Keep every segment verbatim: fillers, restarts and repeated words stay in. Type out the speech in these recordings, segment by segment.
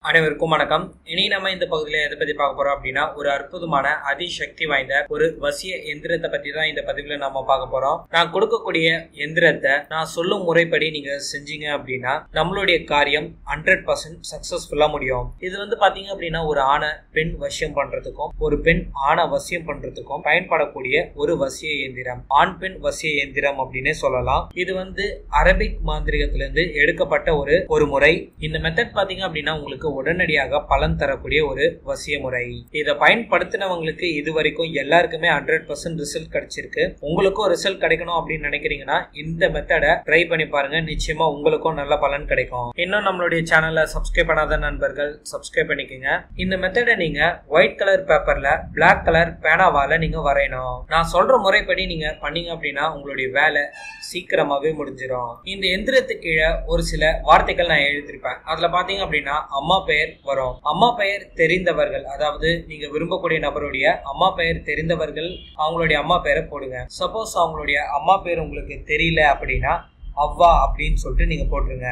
அனைவருக்கும் வணக்கம். இனி நம்ம இந்த பகுதியில எதை பத்தி பார்க்க போறோம் அப்படின்னா, ஒரு அற்புதமான அதிசக்தி வாய்ந்த ஒரு வசிய எந்திரத்தை பத்தி தான் இந்த பதிவுல நம்ம பார்க்க போறோம். நான் கொடுக்கக்கூடிய எந்திரத்தை நான் சொல்லும் முறைப்படி நீங்க செஞ்சீங்க அப்படின்னா நம்மளுடைய காரியம் ஹண்ட்ரட் பர்சன்ட் சக்சஸ்ஃபுல்லா முடியும். இது வந்து பாத்தீங்க அப்படின்னா ஒரு ஆணை பெண் வசியம் பண்றதுக்கும் ஒரு பெண் ஆணை வசியம் பண்றதுக்கும் பயன்படக்கூடிய ஒரு வசிய எந்திரம், ஆண் பெண் வசிய எந்திரம் அப்படின்னு சொல்லலாம். இது வந்து அரபிக் மாந்திரிகத்திலிருந்து எடுக்கப்பட்ட ஒரு ஒரு முறை. இந்த மெத்தட் பாத்தீங்க அப்படின்னா உங்களுக்கு உடனடியாக பலன் தரக்கூடிய ஒரு வசிய முறை. இதை பயன்படுத்தினவங்களுக்கு இது வரைக்கும் எல்லாருக்குமே ஹண்ட்ரட் பர்சன்ட் ரிசல்ட் கிடைச்சிருக்கு. உங்களுக்கும் ரிசல்ட் கிடைக்கணும் அப்படின்னு நினைக்கிறீங்கன்னா இந்த மெத்தடை ட்ரை பண்ணி பாருங்க. நிச்சயமா உங்களுக்கும் நல்ல பலன் கிடைக்கும். இன்னும் நம்மளுடைய சேனலை சப்ஸ்கிரைப் பண்ணாத நண்பர்கள் சப்ஸ்கிரைப் பண்ணிக்கோங்க. இந்த மெத்தடை நீங்க ஒயிட் கலர் பேப்பர்ல பிளாக் கலர் பேனாவால நீங்க வரையணும். நான் சொல்ற முறைப்படி நீங்க பண்ணீங்க அப்படின்னா உங்களுடைய வேலை சீக்கிரமாவே முடிஞ்சிடும். இந்த எந்திரத்துக்கு கீழே ஒரு சில வார்த்தைகள் நான் எழுதிருப்பேன். அதுல பாத்தீங்க அப்படின்னா அம்மா பெயர் வரும். அம்மா பெயர் தெரிந்தவர்கள், அதாவது நீங்க விரும்பக்கூடிய நபருடைய அம்மா பெயர் தெரிந்தவர்கள் அவங்களுடைய அம்மா பெயரை போடுங்க. சப்போஸ் அவங்களுடைய அம்மா பெயர் உங்களுக்கு தெரியல அப்படின்னா அவ்வா அப்படின்னு சொல்லிட்டு நீங்க போட்டுருங்க.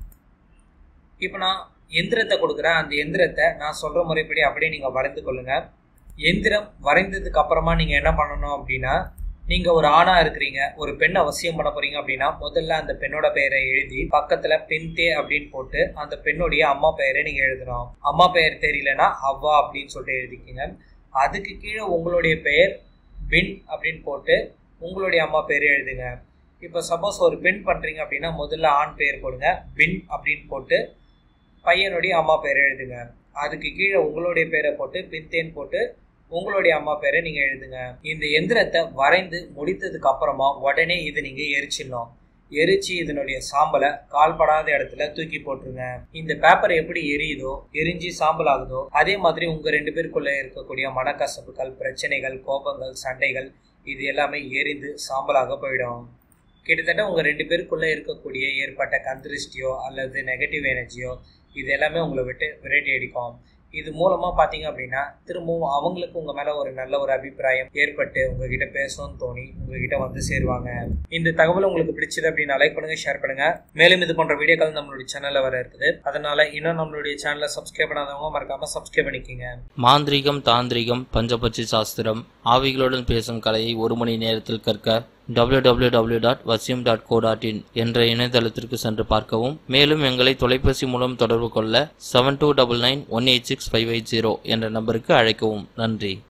இப்ப நான் எந்திரத்தை கொடுக்குறேன். அந்த எந்திரத்தை நான் சொல்ற முறைப்படி அப்படியே நீங்க வரைந்து கொள்ளுங்க. எந்திரம் வரைந்ததுக்கு அப்புறமா நீங்க என்ன பண்ணணும் அப்படின்னா, நீங்க ஒரு ஆணா இருக்கிறீங்க, ஒரு பெண் அவசியம் பண்ண போறீங்க அப்படின்னா முதல்ல அந்த பெண்ணோட பெயரை எழுதி பக்கத்துல பின்தே அப்படின்னு போட்டு அந்த பெண்ணுடைய அம்மா பெயரை நீங்க எழுதணும். அம்மா பெயர் தெரியலன்னா அவ்வா அப்படின்னு சொல்லிட்டு எழுதிக்கிங்க. அதுக்கு கீழே உங்களுடைய பெயர் பின் அப்படின்னு போட்டு உங்களுடைய அம்மா பெயரை எழுதுங்க. இப்போ சப்போஸ் ஒரு பெண் பண்றீங்க அப்படின்னா முதல்ல ஆண் பெயர் போடுங்க, பின் அப்படின்னு போட்டு பையனுடைய அம்மா பெயரை எழுதுங்க. அதுக்கு கீழே உங்களுடைய பெயரை போட்டு பின்தேன்னு போட்டு உங்களுடைய அம்மா பேரை நீங்க எழுதுங்க. இந்த எந்திரத்தை வரைந்து முடித்ததுக்கு அப்புறமா உடனே இது நீங்க எரிச்சிடணும். எரிச்சு இதனுடைய சாம்பலை கால்படாத இடத்துல தூக்கி போட்டுருங்க. இந்த பேப்பர் எப்படி எரியுதோ எரிஞ்சு சாம்பல் ஆகுதோ அதே மாதிரி உங்க ரெண்டு பேருக்குள்ள இருக்கக்கூடிய மனக்கசப்புகள், பிரச்சனைகள், கோபங்கள், சண்டைகள் இது எல்லாமே எரிந்து சாம்பலாக போயிடும். கிட்டத்தட்ட உங்க ரெண்டு பேருக்குள்ள இருக்கக்கூடிய ஏற்பட்ட கந்திருஷ்டியோ அல்லது நெகட்டிவ் எனர்ஜியோ இது எல்லாமே உங்களை விட்டு விரட்டி அடிக்கும். இது மூலமா பாத்தீங்க அப்படின்னா திரும்பவும் அவங்களுக்கு உங்க மேல ஒரு நல்ல ஒரு அபிப்பிராயம் ஏற்பட்டு உங்ககிட்ட பேசணும்னு தோணி உங்ககிட்ட வந்து சேருவாங்க. இந்த தகவல் உங்களுக்கு பிடிச்சது அப்படின்னா லைக் பண்ணுங்க, ஷேர் பண்ணுங்க. மேலும் இது போன்ற வீடியோக்கள் நம்மளுடைய சேனல்ல வர இருக்குது. அதனால இன்னும் நம்மளுடைய சேனலை சப்ஸ்கிரைப் பண்ணாதவங்க மறக்காம சப்ஸ்கிரைப் பண்ணிக்கோங்க. மாந்திரிகம், தாந்திரிகம், பஞ்சபட்சி சாஸ்திரம், ஆவிகளுடன் பேசும் கலையை ஒரு மணி நேரத்தில் கற்க W W W dot vasiyam dot co dot in என்ற இணையதளத்திற்கு சென்று பார்க்கவும். மேலும் எங்களை தொலைபேசி மூலம் தொடர்பு கொள்ள seven two double nine one eight six five eight zero என்ற நம்பருக்கு அழைக்கவும். நன்றி.